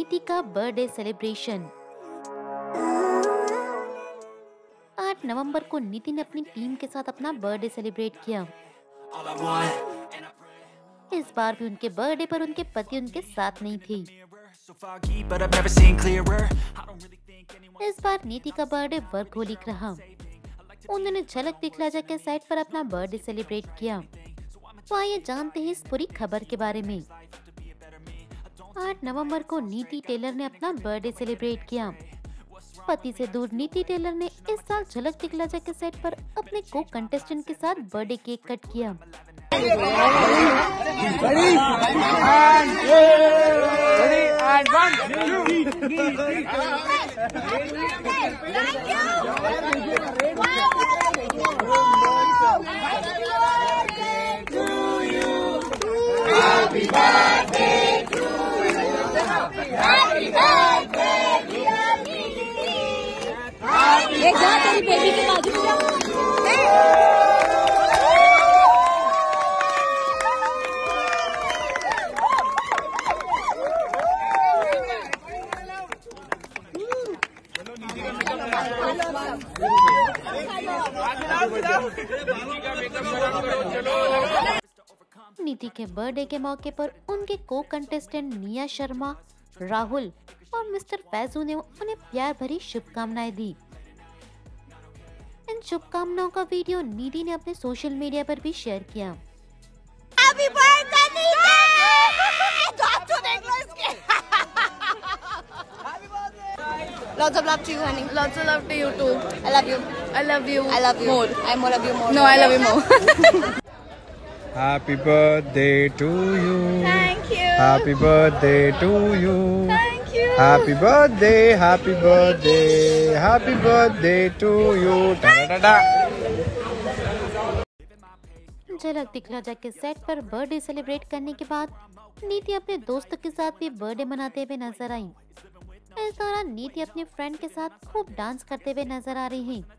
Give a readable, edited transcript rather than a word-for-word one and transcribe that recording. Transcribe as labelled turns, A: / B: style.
A: नीति का birthday celebration. 8 नवंबर को नीति ने अपनी टीम के साथ अपना बर्थडे सेलिब्रेट किया। इस बार भी उनके बर्थडे पर उनके पति उनके साथ नहीं थे। इस बार नीति का बर्थडे वर्कहोलिक रहा। उन्होंने झलक दिखला जा के साइट पर अपना बर्थडे सेलिब्रेट किया। तो आइए जानते हैं इस पूरी खबर के बारे में। 8 नवंबर को नीति टेलर ने अपना बर्थडे सेलिब्रेट किया। पति से दूर नीति टेलर ने इस साल झलक दिखला जा के सेट पर अपने को कंटेस्टेंट के साथ बर्थडे केक कट किया।
B: एक जा तेरी बेबी के बाजू में जाओ।
A: नीति के बर्थडे के मौके पर उनके को कंटेस्टेंट निया शर्मा, राहुल और मिस्टर फैजू ने उन्हें प्यार भरी शुभकामनाएं दी। इन शुभकामनाओं का वीडियो नीति ने अपने सोशल मीडिया पर भी शेयर किया।
B: Happy birthday Niti! Lots of love to you, honey.
C: Lots of love to you too.
B: I love you.
C: I love you.
B: I love you
C: more.
B: I more love you more.
C: No, I love you more.
D: Happy birthday to you.
C: Thank you.
D: Happy birthday to you.
C: Thank you.
D: Happy birthday, happy birthday, happy birthday to you. Da da da da.
A: झलक दिखला जा के set पर birthday celebrate करने के बाद नीति अपने दोस्तों के साथ भी बर्थडे मनाते हुए नजर आई। इस दौरान नीति अपने फ्रेंड के साथ खूब डांस करते हुए नजर आ रही हैं।